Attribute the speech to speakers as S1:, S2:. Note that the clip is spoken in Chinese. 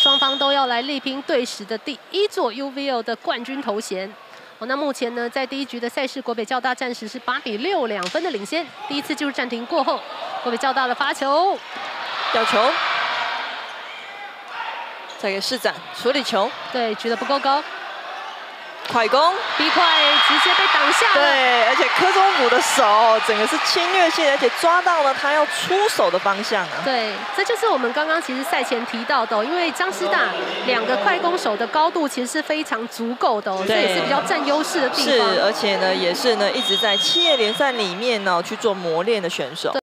S1: 双方都要来力拼队史的第1座 UVL 的冠军头衔。那目前呢，在第1局的赛事，国北教大暂时是8比6，2分的领先。第一次技术暂停过后，国北教大的发球，
S2: 吊球，再给世展处理球，
S1: 对，举得不够高。
S2: 快攻
S1: B快直接被挡下了，
S2: 对，而且柯宗补的手整个是侵略性，而且抓到了他要出手的方向啊。
S1: 对，这就是我们刚刚其实赛前提到的、哦，因为张师大2个快攻手的高度其实是非常足够的哦，这也是比较占优势的地方。
S2: 是，而且呢，也是呢一直在企业联赛里面呢去做磨练的选手。